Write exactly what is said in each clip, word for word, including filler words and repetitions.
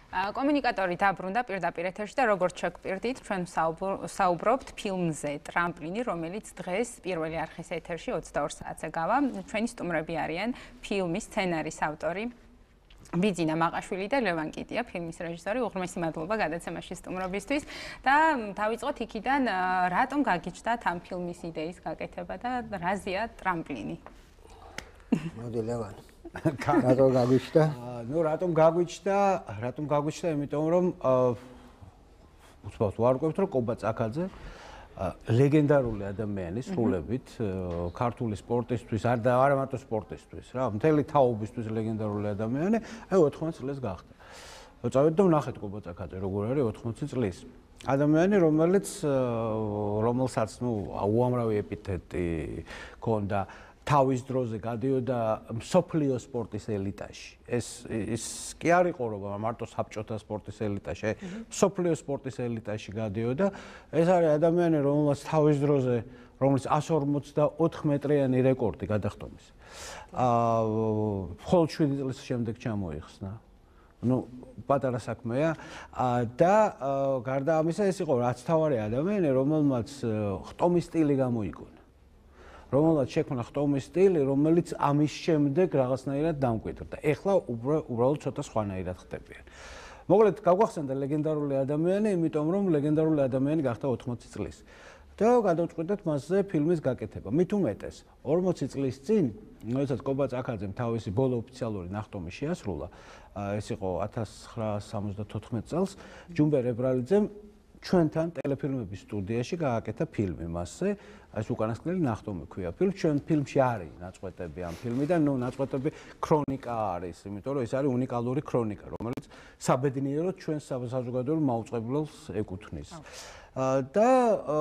კომუნიკატორი დაბრუნდა პირდაპირ ეთერში და როგორც შეგპირდით, ჩვენ საუბრობთ ფილმზე ტრამპლინი, რომელიც დღეს პირველი არხის ეთერში ოცდაორ საათზე გავა. ჩვენი სტუმრები არიან ფილმის სცენარის ავტორი ბიძინა მაყაშვილი და ლევან კიტია, ფილმის რეჟისორი. უღრმესი მადლობა გადაცემაში სტუმრობისთვის და დავიწყოთ იქიდან, რატომ გაგიჩნდათ ამ ფილმის იდეის გაკეთება და რაზეა ტრამპლინი? მოდი ლევან. რატომ გაგვიჩნდა? ნუ რატომ გაგვიჩნდა? რატომ გაგვიჩნდა? იმიტომ რომ უცბად ვარკვევთ რომ კობა წაქაძე ლეგენდარული ადამიანი სრულებით ქართული სპორტისთვის არ და არა მარტო სპორტისთვის რა მთელი თაობისთვის ლეგენდარული ადამიანი აი ოთხმოცი წლის გახდა. წავედით და ვნახეთ კობა წაქაძე როგორ არის ოთხმოცი წლის. ადამიანი რომელიც რომელსაც ნუ უამრავი ეპითეტი ჰქონდა თავის დროზე გადიოდა მსოფლიო სპორტის ელიტაში. ეს ის კი არ იყო რომ მარტო საბჭოთა სპორტის ელიტაში, მსოფლიო სპორტის ელიტაში გადიოდა. ეს არის ადამიანი, რომელსაც თავის დროზე, რომელიც εκατს ორმოცდაოთხ მეტრიანი რეკორდი გადახტომის. აა მხოლოდ შვიდი წლის შემდეგ ჩამოიხსნა. ნუ პატარა საქმეა და გარდა ამისა ეს იყო რაც თავარი ადამიანი, რომელმაც ხტომის სტილი გამოიგონა. რომელსაც შექმნა ხტომის სტილი, რომელიც ამის შემდეგ რაღაცნაირად დამკვიდრდა. ეხლა უბრალოდ ცოტა სხვანაირად ხდებიან. მოკლედ, გავახსენდა ლეგენდარული ადამიანი, იმიტომ რომ ლეგენდარული ადამიანი გახდა ოთხმოცი წლის. და გადავწყვეტეთ მასზე ფილმის გაკეთება. მით უმეტეს, ორმოცი წლის წინ, როდესაც კობა წაქაძემ თავისი ბოლო ოფიციალური ნახტომი შეასრულა, ეს იყო ათას ცხრაასი სამოცდათოთხმეტ წელს, ჯუმბერ ებრალიძემ ჩვენთან ტელეფილმების სტუდიაში გააკეთა ფილმი მასზე, ეს უკანასკნელი ნახტომი ქვია. ფილმ ჩვენ ფილმში არის ნაწყვეტები ამ ფილმიდან, ნუ ნაწყვეტები ქრონიკა არის, იმიტომ რომ ეს არის უნიკალური ქრონიკა, რომელიც საბედნიეროდ ჩვენს საზოგადოებრივ მაუწყებლელს ეკუთვნის. და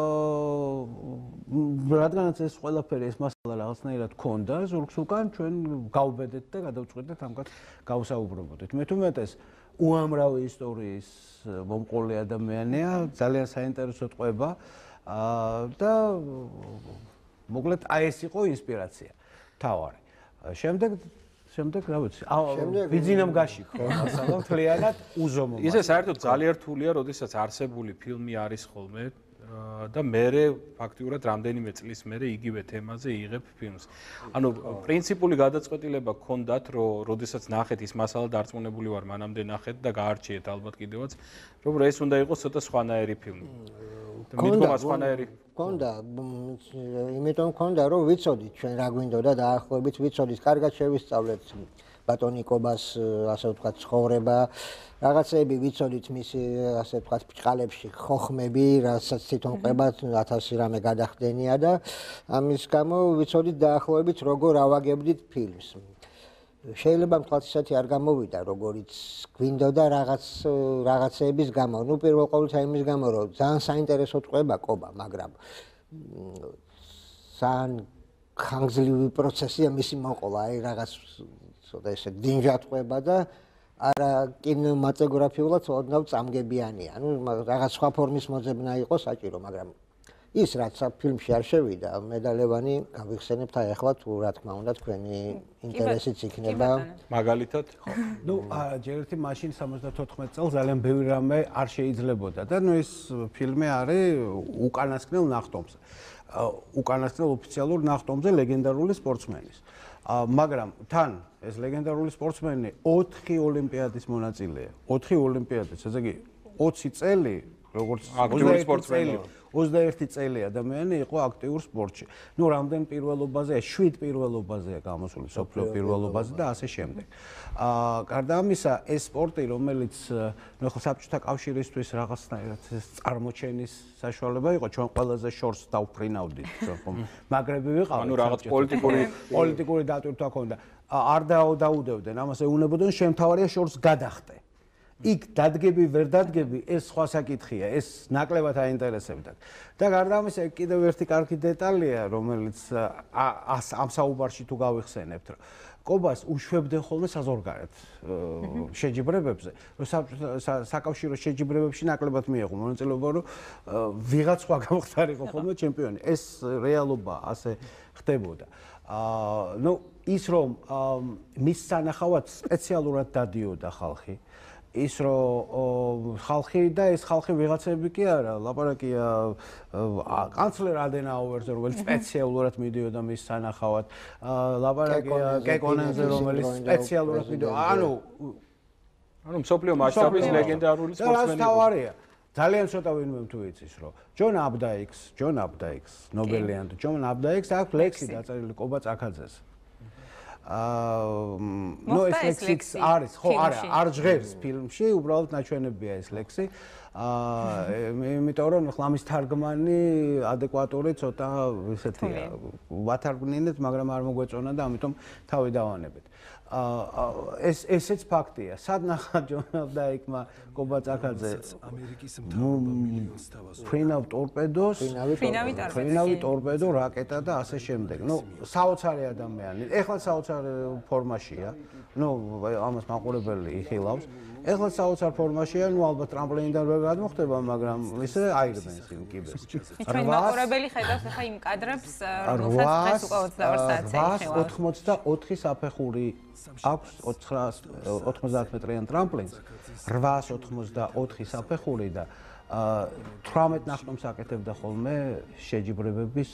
რადგანაც ეს ყველაფერი ეს მასალა რაღაცნაირად ჰქონდა, ზურგს უკან ჩვენ გავუბედეთ და გადავწყვეტეთ ამკაც გავსაუბრობოდეთ. მე თუმეტეს უამრავი ისტორიის მომყოლი ადამიანია, ძალიან საინტერესო ტყვება და მოკლედ აი ეს იყო ინსპირაცია თავარი. შემდეგ შემდეგ რა ვიცი, ბიძინამ გაშიქო, მასალა მთლიანად უზომო. ისე საერთოდ ძალიან რთულია, როდესაც არსებული ფილმი არის ხოლმე და მერე ფაქტიურად რამდენიმე წლის მერე იგივე თემაზე იღებ ფილმს. ანუ პრინციპული გადაწყვეტილება გქონდათ, რომ როდესაც ნახეთ ის მასალა დარწმუნებული ვარ, მანამდე ნახეთ და გაარჩიეთ ალბათ კიდევაც, რომ ეს უნდა იყოს ცოტა სხვანაირი ფილმი. მიდგომა სხვანაირი. გქონდა, იმიტომ გქონდა, რომ ვიცოდით ჩვენ რა გვინდოდა დაახლოებით ვიცოდით, კარგად შევისწავლეთ ბატონი კობას, ასე ვთქვათ, ცხოვრება, რაღაცები ვიცოდით მისი, ასე ვთქვათ, ბრჭყალებში ხოხმები, რასაც თვითონ ყვება ათასი რამე გადახდენია და ამის გამო ვიცოდით დაახლოებით როგორ ავაგებდით ფილმს. შეიძლება ვთქვათ ისეთი არ გამოვიდა, როგორიც გვინდოდა რაღაც რაღაცეების გამო. ნუ პირველ ყოვლისა იმის გამო, რომ ძალიან საინტერესო ყვება კობა, მაგრამ ძალიან ხანგრძლივი პროცესია მისი მოყოლა, აი რაღაც ცოტა ესე დინჯად ყვება და არა კინემატოგრაფიულად ოდნავ წამგებიანია. ნუ რაღაც სხვა ფორმის მოძებნა იყო საჭირო, მაგრამ ის რაც ფილმში არ შევიდა, მე და ლევანი გავიხსენებთ აი ახლა თუ რა თქმა უნდა თქვენი ინტერესიც იქნება. მაგალითად, ხო. ნუ ჯერ ერთი მაშინ სამოცდათოთხმეტ წელს ძალიან ბევრი რამე არ შეიძლებოდა და ნუ ეს ფილმი არის უკანასკნელ ნახტომზე. უკანასკნელ ოფიციალურ ნახტომზე ლეგენდარული სპორტსმენის. მაგრამ თან ეს ლეგენდარული სპორტსმენი ოთხი ოლიმპიადის მონაწილეა. ოთხი ოლიმპიადის, ესე იგი ოცი წელი, როგორც აქტიური სპორტსმენი. ოცდაერთი წელი ადამიანი იყო აქტიურ სპორტში. ნუ რამდენ პირველობაზეა, შვიდ პირველობაზეა გამოსული, სოფლიო პირველობაზე და ასე შემდეგ. აა გარდა ამისა, ეს სპორტი, რომელიც ნუ ხო საბჭოთა კავშირისთვის რაღაცნაირად ეს წარმოჩენის საშუალება იყო, ჩვენ ყველაზე შორს დავფრინავდით, ხო? მაგრები ვიყავით. ანუ რაღაც პოლიტიკური პოლიტიკური დატვირთვა ჰქონდა. არ დაუდევდნენ, ამას ეუნებოდნენ, შემთავარია შორს გადახტე. იქ დადგები, ვერ დადგები, ეს სხვა საკითხია, ეს ნაკლებად აინტერესებდათ. და გარდა ამისა, კიდევ ერთი კარგი დეტალია, რომელიც ამ საუბარში თუ გავიხსენებთ, რომ კობას უშვებდნენ ხოლმე საზღვარგარეთ შეჯიბრებებზე, რომ საკავშირო შეჯიბრებებში ნაკლებად მიეღო მონაწილეობა, რომ ვიღაც სხვა გამختارიყო ხოლმე ჩემპიონი. ეს რეალობა ასე ხდებოდა. აა ნუ ის რომ მის სანახავად სპეციალურად დადიოდა ხალხი ის რომ ხალხი და ეს ხალხი ვიღაცები კი არა, ლაპარაკია კანცლერ ადენაუერზე, რომელიც სპეციალურად მიდიოდა მის სანახავად, ლაპარაკია კეკონენზე, რომელიც სპეციალურად მიდიოდა. ანუ ანუ მსოფლიო მასშტაბის ლეგენდარული სპორტსმენი. თავარია. ძალიან ცოტა ვინმე თუ იცის, რომ ჯონ აბდაიქს, ჯონ აბდაიქს, ნობელიანტ ჯონ აბდაიქს აქვს ლექსი დაწერილი კობა წაქაძეს. აა ნუ ეს ლექსი არის, ხო, არა, არ ჟღერს ფილმში, უბრალოდ ნაჩვენებია ეს ლექსი. აა იმიტომ რომ ხლა ამის თარგმანი ადეკვატური ცოტა ისეთია. ვათარგმნინეთ, მაგრამ არ მოგვეწონა და ამიტომ თავი დავანებეთ. აა ეს ესეც ფაქტია. სად ნახა ჯონ აბდაიქმა კობა წაქაძე ამერიკის მთავრობა მილიონს თავაზობს. ფრინავ ტორპედოს, ფრინავი ტორპედო, რაკეტა და ასე შემდეგ. ნუ საოცარი ადამიანი. ეხლა საოცარ ფორმაშია. ნუ ამას მაყურებელი იხილავს. ეხლა საოცარ ფორმაშია, ნუ ალბათ ტრამპლინიდან ვერ გადმოხდება, მაგრამ ისე აიღებს იმ კიბეს. ჩვენ მაყურებელი ხედავს ახლა იმ კადრებს, რომელსაც დღეს უკვე ოცდაორ საათზე იხილავს. რვაას ოცდაოთხი საფეხური აქვს ოთხმოცდაათ მეტრიან ტრამპლინს, რვაას ოცდაოთხი საფეხური და თვრამეტ ნახტომს აკეთებდა ხოლმე შეჯიბრებების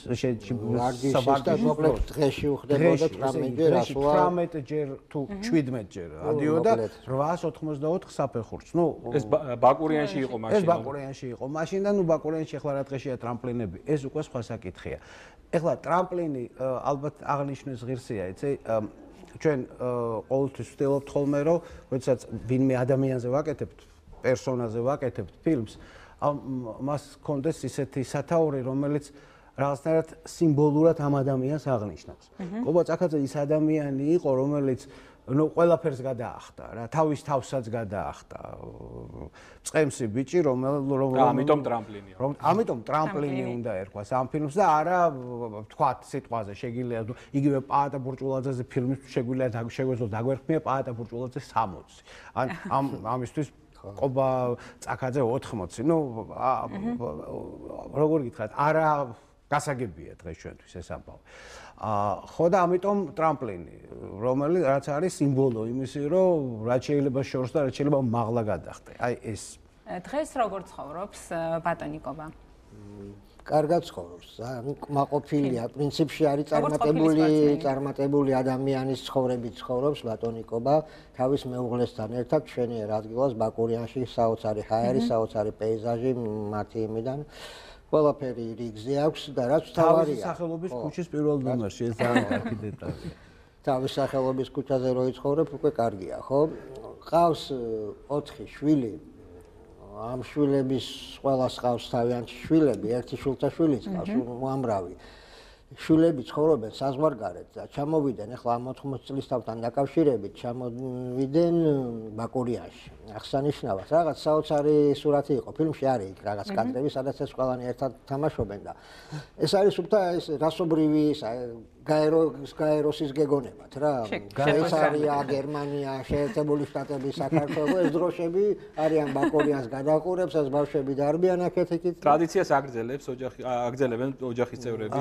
საბაგიში დღეში უხდებოდა ტრამეტჯერ ასვლა თვრამეტჯერ თუ შვიდმეტჯერ ადიოდა რვაას ოცდაოთხ საფეხურს. ნუ ეს ბაკურიანში იყო მაშინ. ეს ბაკურიანში იყო მაშინ და ნუ ბაკურიანში ახლა რა დღეშია ტრამპლინები. ეს უკვე სხვა საკითხია. ეხლა ტრამპლინი ალბათ აღნიშნვის ღირსია, იცი ჩვენ ყოველთვის ვცდილობთ ხოლმე რომ როდესაც ვინმე ადამიანზე ვაკეთებთ, პერსონაზე ვაკეთებთ ფილმს, მას კონდეს ისეთი სათაური, რომელიც რაღაცნაირად სიმბოლურად ამ ადამიანს აღნიშნავს. კობა წაქაძე ის ადამიანი იყო, რომელიც ნუ ყველაფერს გადაახტა რა, თავის თავსაც გადაახტა. წყემსი ბიჭი, რომელიც ამიტომ ტრამპლინია. ამიტომ ტრამპლინი უნდა ერქვას ამ ფილმს და არა თქვათ სიტყვაზე შეგიძლია იგივე პაატა ბურჭულაძეზე ფილმის შეგვიძლია შეგვეძლო დაგვერხმია პაატა ბურჭულაძე სამოცი. ან ამ ამისთვის კობა წაქაძე ოთხმოცი. ნუ როგორ გითხრათ, არა გასაგებია დღეს ჩვენთვის ეს ამბავი. აა ხო და ამიტომ ტრამპლინი, რომელიც რაც არის სიმბოლო იმისი, რომ რაც შეიძლება შორს და რაც შეიძლება მაღლა გადახტე. აი ეს. დღეს როგორ ცხოვრობს ბატონი კობა? კარგად ცხოვრობს. მაყოფილია, პრინციპში არის წარმატებული, წარმატებული ადამიანის ცხოვრებით ცხოვრობს ბატონი კობა, თავის მეუღლესთან ერთად ჩვენიერ ადგილას ბაკურიანში საოცარი ჰაერი, საოცარი პეიზაჟი მათი იმიდან. ყველაფერი რიგზე აქვს და რაც თავარია. თავის სახელობის ქუჩის პირველ ნომერში ეს ძალიან კარგი დეტალია. თავის სახელობის ქუჩაზე რო იცხოვრებ, უკვე კარგია, ხო? ყავს ოთხი შვილი. ამ შვილების ყველას ყავს თავიანთი შვილები, ერთი შვილთა შვილიც ყავს, უამრავი. შვილები ცხოვრობენ საზღვარგარეთ და ჩამოვიდნენ ახლა ამ ოთხმოცი წლის თავთან დაკავშირებით, ჩამოვიდნენ ბაკურიანში. აღსანიშნავად, რაღაც საოცარი სურათი იყო ფილმში არის იქ რაღაც კადრები, სადაც ეს ყველანი ერთად თამაშობენ და ეს არის უფრო ეს რასობრივი გაეროსის გეგონებათ რა. შვეიცარია, გერმანია, შეერთებული შტატები, საქართველო ეს დროშები არიან ბაკურიანს გადაყურებს, ეს ბავშვები დარბიან აქეთ-იქით. ტრადიციას აგრძელებს ოჯახი, აგრძელებენ ოჯახის წევრები.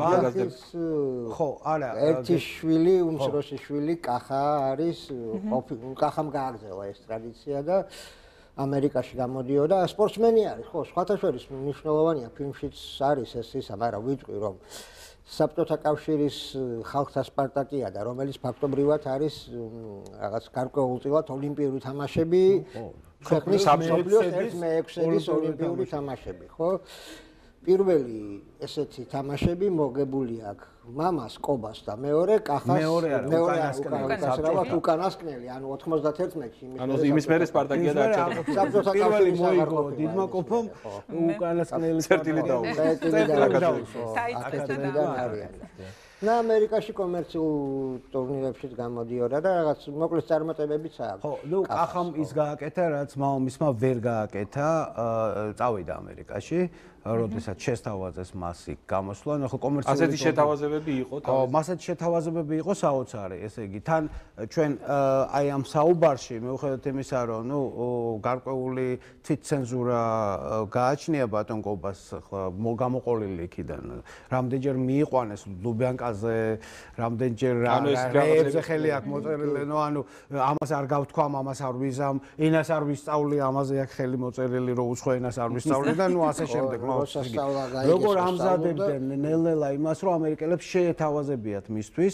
ხო, არა, ერთი შვილი, უმცროსი შვილი კახა არის, კახამ გააგრძელა ეს ტრადიცია და ამერიკაში გამოდიოდა, სპორტსმენი არის, ხო, სხვათა შორის მნიშვნელოვანია ფილმშიც არის ეს ისა, მაგრამ ვიტყვი რომ საბჭოთა კავშირის ხალხთა სპარტაკიადა, რომელიც ფაქტობრივად არის რაღაც გარკვეულწილად ოლიმპიური თამაშები, ქვეყნის მსოფლიოს ერთ მეექვსედის ოლიმპიური თამაშები, ხო? პირველი ესეთი თამაშები მოგებული აქვს მამას კობას და მეორე კახას მეორე უკანასკნელი უკანასკნელი ანუ ოთხმოცდაათი წლში ანუ იმის მერე სპარტაკია დაარჩენა საბჭოთა კავშირის მოიგო დიდმა კოფამ უკანასკნელი წერტილი დაუწყო აკადემიიდან არიან და ამერიკაში კომერციულ ტურნირებშიც გამოდიოდა და რაღაც მოკლედ წარმატებებიც აქვს. ხო, ნუ კახამ ის გააკეთა, რაც მამამისმა ვერ გააკეთა, წავიდა ამერიკაში, როდესაც შესთავაზეს მას იქ გამოსვლა, ნუ ხო კომერციული ასეთი შეთავაზებები შეთავაზებები იყო თავი. მასაც შეთავაზებები იყო საოცარი, ესე იგი, თან ჩვენ აი ამ საუბარში მიუხედავად იმისა, რომ ნუ გარკვეული თვითცენზურა გააჩნია ბატონ კობას გამოყოლილი იქიდან. რამდენჯერ მიიყვანეს ლუბიანკაზე, რამდენჯერ რეებზე ხელი აქვს მოწერილი, ნუ ანუ ამას არ გავთქვამ, ამას არ ვიზამ, ენას არ ვისწავლი, ამაზე აქვს ხელი მოწერილი, რომ უცხო ენას არ ვისწავლი და ნუ ასე შემდეგ. როგორ ამზადებდნენ ნელ-ნელა იმას, რომ ამერიკელებს შეეთავაზებიათ მისთვის,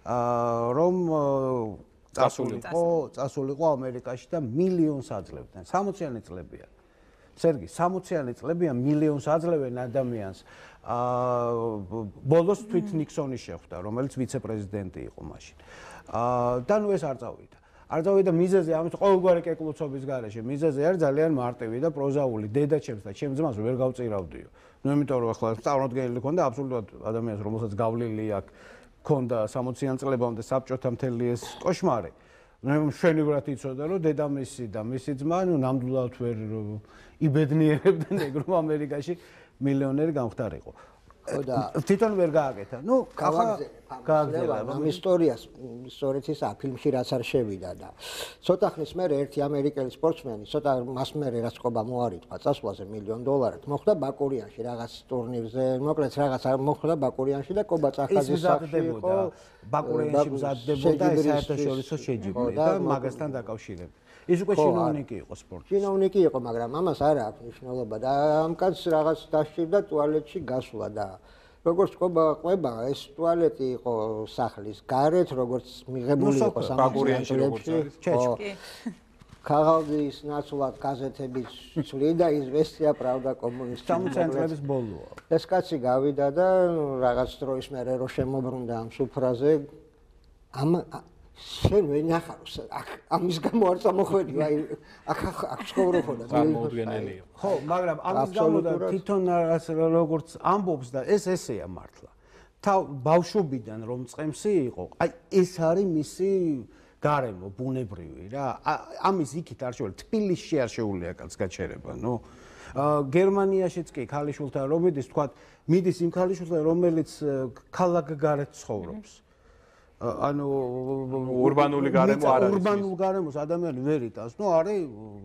რომ წასულიყო, წასულიყო ამერიკაში და მილიონს აძლევდნენ. სამოციანი წლებია. სერგი, სამოციანი წლებია მილიონს აძლევენ ადამიანს. აა ბოლოს თვით ნიქსონი შეხვდა, რომელიც ვიცე-პრეზიდენტი იყო მაშინ. აა და ნუ ეს არ წავიდა. არ წავიდა მიზეზი, ამით ყოველგვარი კეკლუცობის გარეშე. მიზეზი არის ძალიან მარტივი და პროზაული. დედაჩემს და ჩემს ძმას ვერ გავწირავდიო. ნუ იმიტომ რომ ახლა წარმოგდგენილი ქონდა აბსოლუტურად ადამიანს, რომელსაც გავლილი აქვს, ქონდა სამოციან წლებამდე საბჭოთა მთელი ეს კოშმარი. ნუ მშვენივრად იცოდა, რომ დედამისი და მისი ძმა, ნუ ნამდვილად ვერ იბედნიერებდნენ ეგრომ ამერიკაში მილიონერი გამختارიყო. და თვითონ ვერ გააკეთა. ნუ ახლა გააგზავნა ამ ისტორიას, ისტორიით ის ფილმში რაც არ შევიდა და ცოტა ხნის მერე ერთი ამერიკელი სპორტსმენი, ცოტა მას მერე რაც ყობა მოარიტყვა წასვლაზე მილიონ დოლარად, მოხდა ბაკურიანში რაღაც ტურნირზე, მოკლედ რაღაც მოხდა ბაკურიანში და კობა წაქაძის სახში იყო. ბაკურიანში მზადდებოდა ეს საერთაშორისო შეჯიბრი და მაგასთან დაკავშირებით. ის უკვე ჩინოვნიკი იყო სპორტში. ჩინოვნიკი იყო, მაგრამ ამას არ აქვს მნიშვნელობა და ამ კაცს რაღაც დასჭირდა ტუალეტში გასვლა და როგორც ყობა ყვება, ეს ტუალეტი იყო სახლის გარეთ, როგორც მიღებული იყო ბაკურიანში როგორც არის. ჩეჩკი. ქაღალდის ნაცვლად გაზეთები ცვლი და იზვესტია პრავდა კომუნისტი. სამოციანი წლების ბოლოა. ეს კაცი გავიდა და რაღაც დროის მერე რო შემოbrunდა ამ სუფრაზე ამ შენ ვენახავს აქ ამის გამო არ წამოხვედი აი აქ აქ ცხოვრობოდა წარმოუდგენელი იყო ხო მაგრამ ამის გამო და თვითონ როგორც ამბობს და ეს ესეა მართლა თავ ბავშვობიდან რომ წემსი იყო აი ეს არის მისი გარემო ბუნებრივი რა ამის იქით არ შეუძლია თბილისში არ შეუძლია კაც გაჩერება ნუ გერმანიაშიც კი ქალიშვილთან რომ მიდის თქვა მიდის იმ ქალიშვილთან რომელიც ქალაქ გარეთ ცხოვრობს ანუ ურბანული გარემო არ არის. ურბანულ გარემოს ადამიანი ვერ იტანს. ნუ არის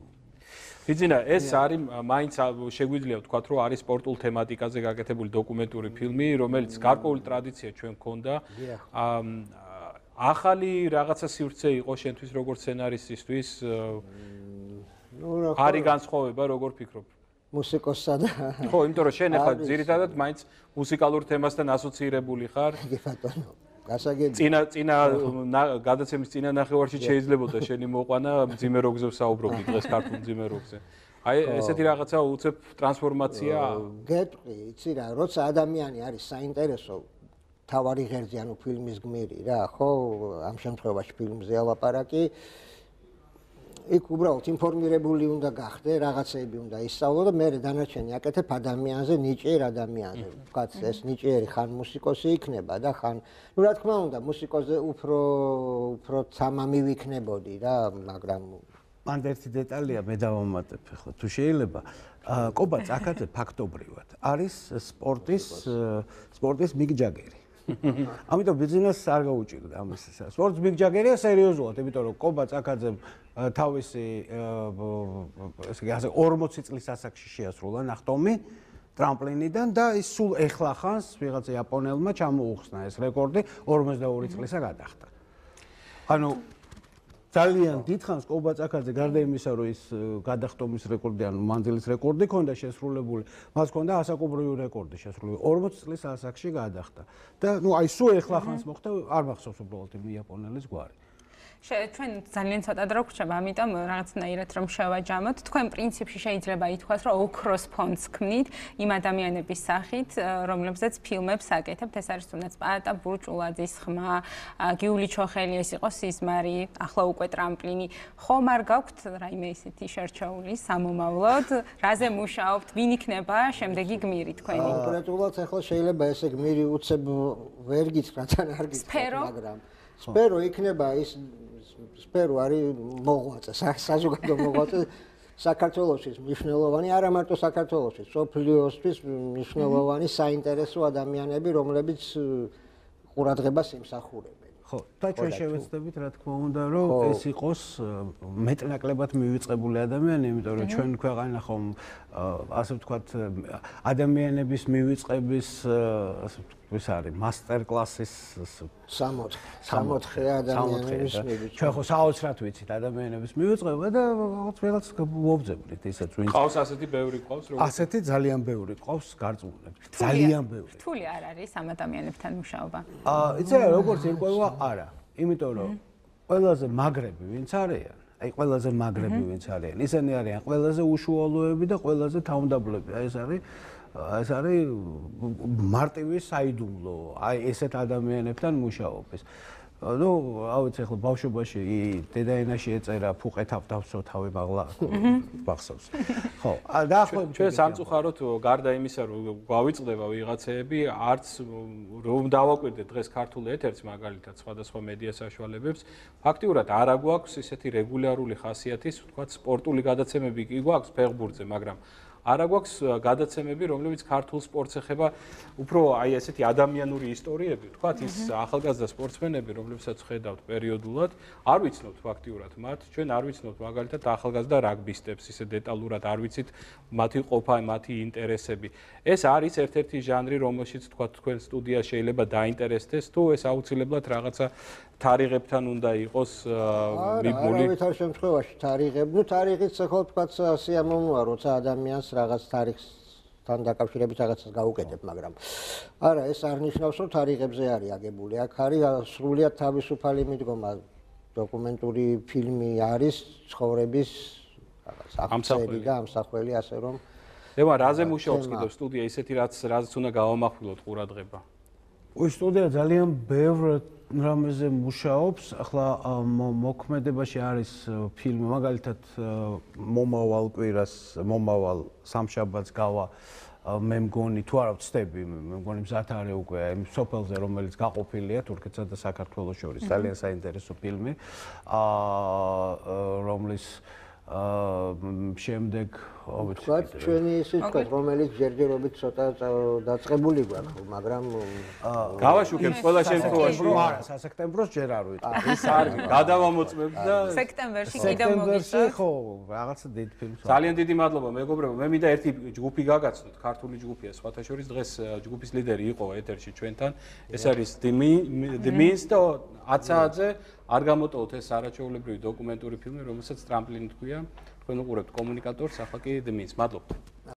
ბიძინა, ეს არის მაინც შეგვიძლია ვთქვათ, რომ არის სპორტულ თემატიკაზე გაკეთებული დოკუმენტური ფილმი, რომელიც გარკვეული ტრადიცია ჩვენ გქონდა. ახალი რაღაცა სივრცე იყო შენთვის როგორც სცენარისტისთვის. არის განსხვავება, როგორ ფიქრობ? მუსიკოსსა და ხო, იმიტომ რომ შენ ახლა ძირითადად მაინც მუსიკალურ თემასთან ასოცირებული ხარ. კი ბატონო. გასაგებია. წინა წინა გადაცემის წინა ნახევარში შეიძლებოდა შენი მოყვანა მძიმე როგზე ვსაუბრობდი დღეს ქართულ მძიმე როგზე. აი ესეთი რაღაცა უცებ ტრანსფორმაცია. გეტყვი, იცი რა, როცა ადამიანი არის საინტერესო თავარი ღერძი, ანუ ფილმის გმირი რა, ხო, ამ შემთხვევაში ფილმზე ალაპარაკი იქ უბრალოდ ინფორმირებული უნდა გახდე, რაღაცეები უნდა ისწავლო და მე დანარჩენი აკეთებ ადამიანზე, ნიჭიერ ადამიანზე. ვთქვათ, ეს ნიჭიერი ხან მუსიკოსი იქნება და ხან, ну, რა თქმა უნდა, მუსიკოზე უფრო უფრო თამამი ვიქნებოდი რა, მაგრამ მან ერთი დეტალია მე დავამატებ ხო, თუ შეიძლება. კობა წაქაძე ფაქტობრივად არის სპორტის სპორტის მიგჯაგერი. ამიტომ ბიძინას არ გაუჭირდა ამის სპორტს მიგჯაგერია სერიოზულად, იმიტომ რომ კობა წაქაძე თავისი ესე იგი ორმოცი წლის ასაკში შეასრულა ნახტომი ტრამპლინიდან და ის სულ ეხლა ხანს ვიღაცა იაპონელმა ჩამოუხსნა ეს რეკორდი ორმოცდაორი წლისა გადახდა. ანუ ძალიან დიდხანს კობა წაქაძე გარდა იმისა რომ ის გადახტომის რეკორდი ანუ მანძილის რეკორდი ქონდა შესრულებული, მას ქონდა ასაკობრივი რეკორდი შესრულებული ორმოცი წლის ასაკში გადახდა. და ნუ აი სულ ეხლა ხანს მოხდა არ მახსოვს უბრალოდ იმ იაპონელის გვარი. ჩვენ ძალიან ცოტა დრო გვჭირდება, ამიტომ რაღაცნაირად რომ შევაჯამოთ. თქვენ პრინციპში შეიძლება ითქვას, რომ ოქროს ფონდს ქმნით იმ ადამიანების სახით, რომლებზეც ფილმებს აკეთებთ. ეს არის თუნდაც პაატა ბურჭულაძის ხმა, გიული ჩოხელი, ეს იყო სიზმარი, ახლა უკვე ტრამპლინი. ხომ არ გაქვთ რაიმე ისეთი შერჩეული სამომავლოდ, რაზე მუშაობთ, ვინ იქნება შემდეგი გმირი თქვენი? კონკრეტულად ახლა შეიძლება ესე გმირი უცებ ვერ გითხრათ ან არ გითხრათ, მაგრამ სპერო იქნება ის სპერო არის მოღვაწე, საზოგადო მოღვაწე საქართველოსთვის მნიშვნელოვანი, არა მარტო საქართველოსთვის, სოფლიოსთვის მნიშვნელოვანი საინტერესო ადამიანები, რომლებიც ყურადღებას ემსახურებენ. ხო, და ჩვენ შევეცდებით, რა თქმა უნდა, რომ ეს იყოს მეტნაკლებად მივიწყებული ადამიანი, იმიტომ რომ ჩვენ ქვეყანა ხომ ასე ვთქვათ, ადამიანების მივიწყების ასე ვთქვათ, ის არის მასტერ კლასის სამოთხე ადამიანების მივიწყება. ჩვენ ხო საოცრად ვიცით ადამიანების მივიწყება და რაღაც ვობძებდით ისეც ვინც. ყავს ასეთი ბევრი ყავს, როგორ? ასეთი ძალიან ბევრი ყავს გარწმუნებით. ძალიან ბევრი. რთული არ არის ამ ადამიანებთან მუშაობა? აა, იცი რა, როგორც ირკვევა, არა. იმიტომ რომ ყველაზე მაგრები ვინც არიან, აი ყველაზე მაგრები ვინც არიან, ისინი არიან ყველაზე უშუალოები და ყველაზე თავმდაბლები. აი ეს არის ეს არის მარტივი საიდუმლო, აი ესეთ ადამიანებთან მუშაობის. ნუ, ავიც ახლა ბავშვობაში დედაენაში ეწერა ფუყეთავ დავსო თავი მაღლა ბახსოვს. ხო, დაახლოებით ჩვენ სამწუხაროდ გარდა იმისა, რომ გვავიწყდება ვიღაცეები, არც რომ დავაკვირდეთ დღეს ქართულ ეთერს მაგალითად სხვადასხვა მედია საშუალებებს, ფაქტიურად არ აგვაქვს ისეთი რეგულარული ხასიათის, ვთქვათ, სპორტული გადაცემები კი გვაქვს ფეხბურთზე, მაგრამ არა გვაქვს გადაცემები, რომლებიც ქართულ სპორტს ეხება, უფრო აი ესეთი ადამიანური ისტორიები, თქვათ, ის ახალგაზრდა სპორტსმენები, რომლებსაც ხედავთ პერიოდულად, არ ვიცნობთ ფაქტიურად მათ, ჩვენ არ ვიცნობთ მაგალითად ახალგაზრდა რაგბისტებს, ისე დეტალურად არ ვიცით მათი ყოფა, მათი ინტერესები. ეს არის ერთ-ერთი ჟანრი, რომელშიც თქვათ, თქვენ სტუდია შეიძლება დაინტერესდეს, თუ ეს აუცილებლად რაღაცა თარიღებთან უნდა იყოს მიბმული. არავითარ შემთხვევაში თარიღები, ნუ თარიღიც ახლა თქვათ სიამოვნოა, როცა ადამიანს რაღაც თარიღთან დაკავშირებით რაღაცას გაუკეთებ, მაგრამ არა, ეს არ ნიშნავს, რომ თარიღებზე არის აგებული. აქ არის სრულიად თავისუფალი მიდგომა, დოკუმენტური ფილმი არის ცხოვრების რაღაც აღწერილი და ამსახველი, ასე რომ ლევან, რაზე მუშაობს კიდევ სტუდია, ისეთი რაც რაც უნდა გავამახვილოთ ყურადღება? ой, სტუდია ძალიან ბევრ რამეზე მუშაობს. ახლა მოქმედებაში არის ფილმი, მაგალითად მომავალ კვირას, მომავალ სამშაბათს გავა მე მგონი, თუ არა ვცდები, მე მგონი მზად არის უკვე იმ სოფელზე, რომელიც გაყოფილია თურქეთსა და საქართველოს შორის. ძალიან საინტერესო ფილმი, აა რომლის აა შემდეგ ვთქვათ, ჩვენი ისიც თქვა, რომელიც ჯერჯერობით ცოტა დაწყებული გვაქვს, მაგრამ გავაშუქებთ ყველა შემთხვევაში. არა, სასექტემბროს ჯერ არ ვიტყვი. ის არის, გადავამოწმებთ და სექტემბერში კიდევ მოგიცა. ხო, რაღაცა დიდ ფილმს. ძალიან დიდი მადლობა, მეგობრებო. მე მინდა ერთი ჯგუფი გაგაცნოთ, ქართული ჯგუფია, სხვათა შორის დღეს ჯგუფის ლიდერი იყო ეთერში ჩვენთან. ეს არის დიმის და აცაძე. არ გამოტოვოთ ეს არაჩვეულებრივი დოკუმენტური ფილმი, რომელსაც ტრამპლინი თქვია. თქვენ უყურებთ კომუნიკატორს, ახლა კი დიმის. მადლობთ.